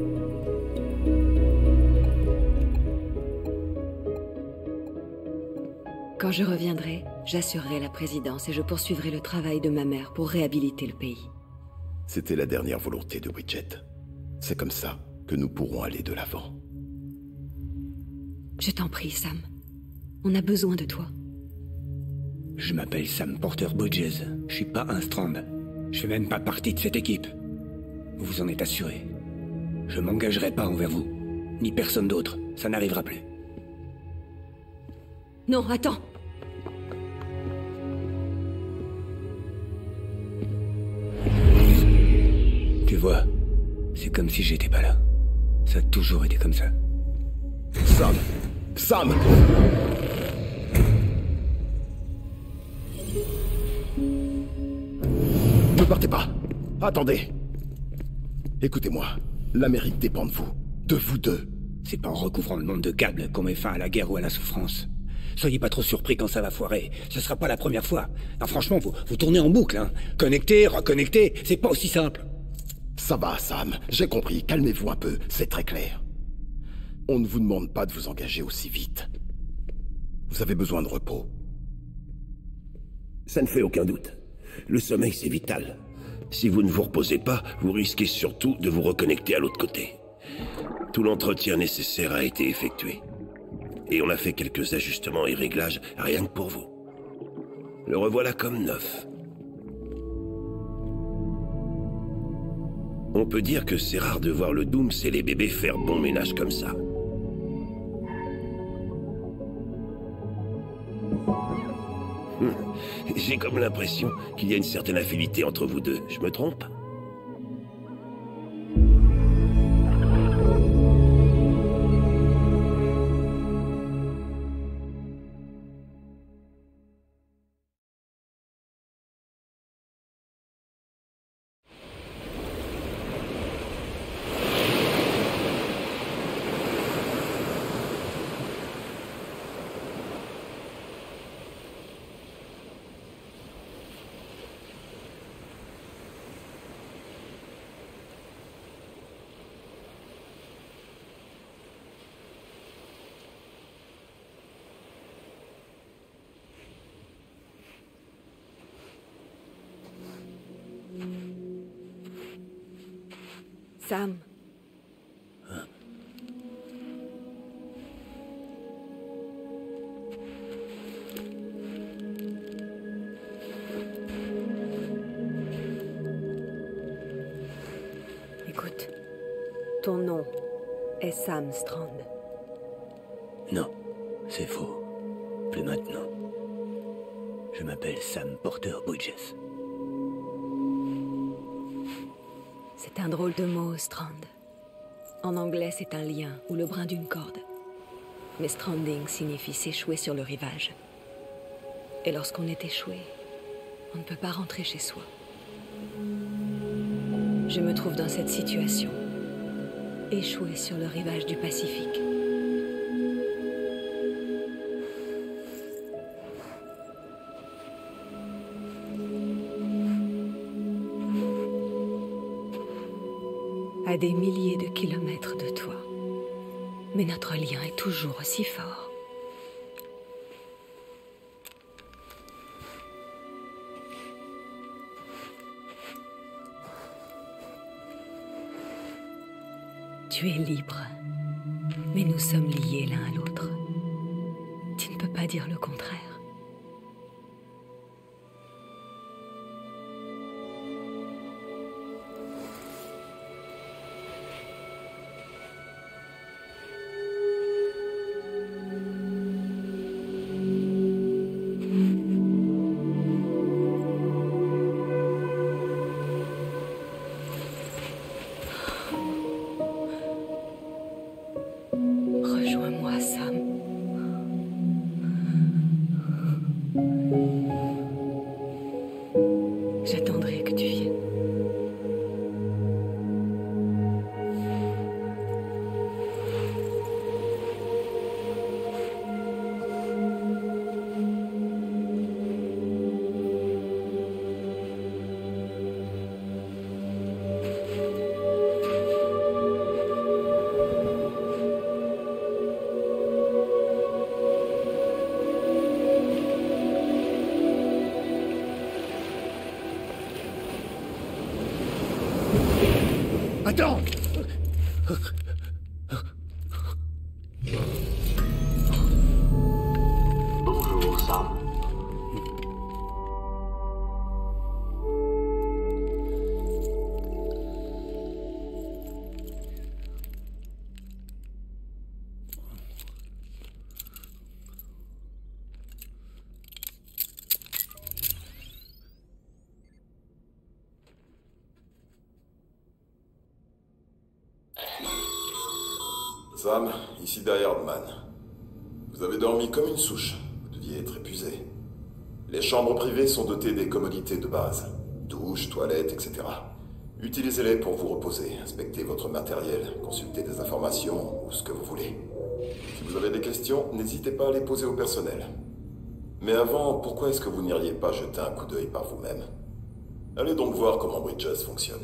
[SPEAKER 11] Quand je reviendrai, j'assurerai la présidence et je poursuivrai le travail de ma mère pour réhabiliter le pays.
[SPEAKER 4] C'était la dernière volonté de Bridget. C'est comme ça que nous pourrons aller de l'avant.
[SPEAKER 11] Je t'en prie, Sam. On a besoin de toi.
[SPEAKER 2] Je m'appelle Sam Porter Bridges. Je suis pas un Strand. Je fais même pas partie de cette équipe. Vous vous en êtes assuré. Je m'engagerai pas envers vous. Ni personne d'autre. Ça n'arrivera plus.
[SPEAKER 11] Non, attends.
[SPEAKER 2] Tu vois, c'est comme si j'étais pas là. Ça a toujours été comme ça.
[SPEAKER 4] Sam! Sam! Ne partez pas! Attendez! Écoutez-moi, l'Amérique dépend de vous deux.
[SPEAKER 2] C'est pas en recouvrant le monde de câbles qu'on met fin à la guerre ou à la souffrance. Soyez pas trop surpris quand ça va foirer. Ce sera pas la première fois. Non, franchement, vous tournez en boucle, hein. Connecter, reconnecter, c'est pas aussi simple.
[SPEAKER 4] Ça va, Sam. J'ai compris. Calmez-vous un peu. C'est très clair. On ne vous demande pas de vous engager aussi vite. Vous avez besoin de repos.
[SPEAKER 3] Ça ne fait aucun doute. Le sommeil, c'est vital. Si vous ne vous reposez pas, vous risquez surtout de vous reconnecter à l'autre côté. Tout l'entretien nécessaire a été effectué. Et on a fait quelques ajustements et réglages rien que pour vous. Le revoilà comme neuf. On peut dire que c'est rare de voir le Dooms et les bébés faire bon ménage comme ça. J'ai comme l'impression qu'il y a une certaine affinité entre vous deux. Je me trompe?
[SPEAKER 11] Sam. Écoute, ton nom est Sam Strand.
[SPEAKER 2] Non, c'est faux. Plus maintenant. Je m'appelle Sam Porter Bridges.
[SPEAKER 11] C'est un drôle de mot, Strand. En anglais, c'est un lien ou le brin d'une corde. Mais stranding signifie s'échouer sur le rivage. Et lorsqu'on est échoué, on ne peut pas rentrer chez soi. Je me trouve dans cette situation, échouée sur le rivage du Pacifique. À des milliers de kilomètres de toi. Mais notre lien est toujours aussi fort. Tu es libre, mais nous sommes liés l'un à l'autre. Tu ne peux pas dire le contraire. Rejoins-moi, Sam. J'attendrai que tu viennes.
[SPEAKER 2] Attends!
[SPEAKER 12] Bonjour, Sam.
[SPEAKER 7] Sam, ici derrière Hardman. Vous avez dormi comme une souche. Vous deviez être épuisé. Les chambres privées sont dotées des commodités de base. Douche, toilettes, etc. Utilisez-les pour vous reposer, inspectez votre matériel, consultez des informations ou ce que vous voulez. Si vous avez des questions, n'hésitez pas à les poser au personnel. Mais avant, pourquoi est-ce que vous n'iriez pas jeter un coup d'œil par vous-même? Allez donc voir comment Bridges fonctionne.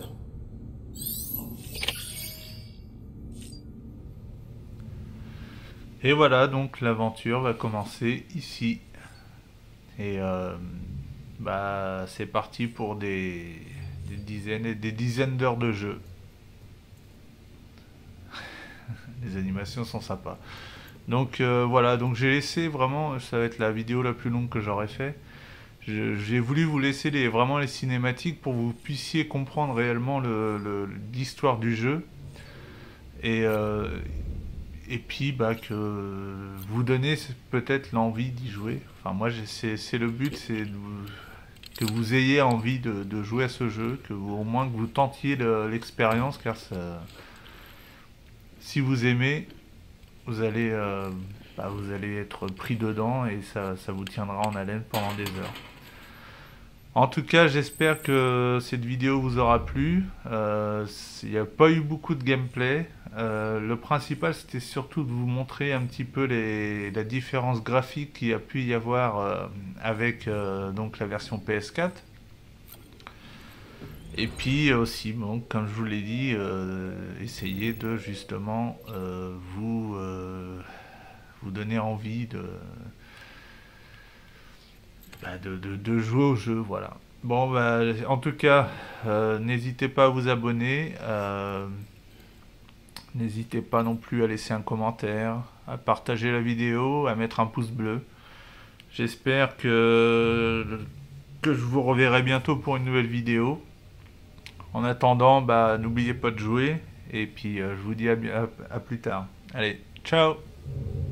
[SPEAKER 8] Et voilà, donc l'aventure va commencer ici. Et bah c'est parti pour des dizaines et des dizaines d'heures de jeu. Les animations sont sympas. Donc voilà, donc j'ai laissé vraiment, ça va être la vidéo la plus longue que j'aurais fait. J'ai voulu vous laisser vraiment les cinématiques pour que vous puissiez comprendre réellement l'histoire du jeu. Et puis que vous donnez peut-être l'envie d'y jouer. Enfin moi c'est le but, c'est que vous ayez envie de jouer à ce jeu, au moins que vous tentiez l'expérience, car si vous aimez, vous allez être pris dedans et ça vous tiendra en haleine pendant des heures. En tout cas, j'espère que cette vidéo vous aura plu. Il n'y a pas eu beaucoup de gameplay. Le principal, c'était surtout de vous montrer un petit peu la différence graphique qu'il y a pu y avoir avec donc la version PS4. Et puis aussi, bon, comme je vous l'ai dit, essayez de justement vous donner envie de jouer au jeu, voilà. Bon, en tout cas, n'hésitez pas à vous abonner, n'hésitez pas non plus à laisser un commentaire, à partager la vidéo, à mettre un pouce bleu. J'espère que je vous reverrai bientôt pour une nouvelle vidéo. En attendant, n'oubliez pas de jouer, et puis je vous dis à plus tard. Allez, ciao!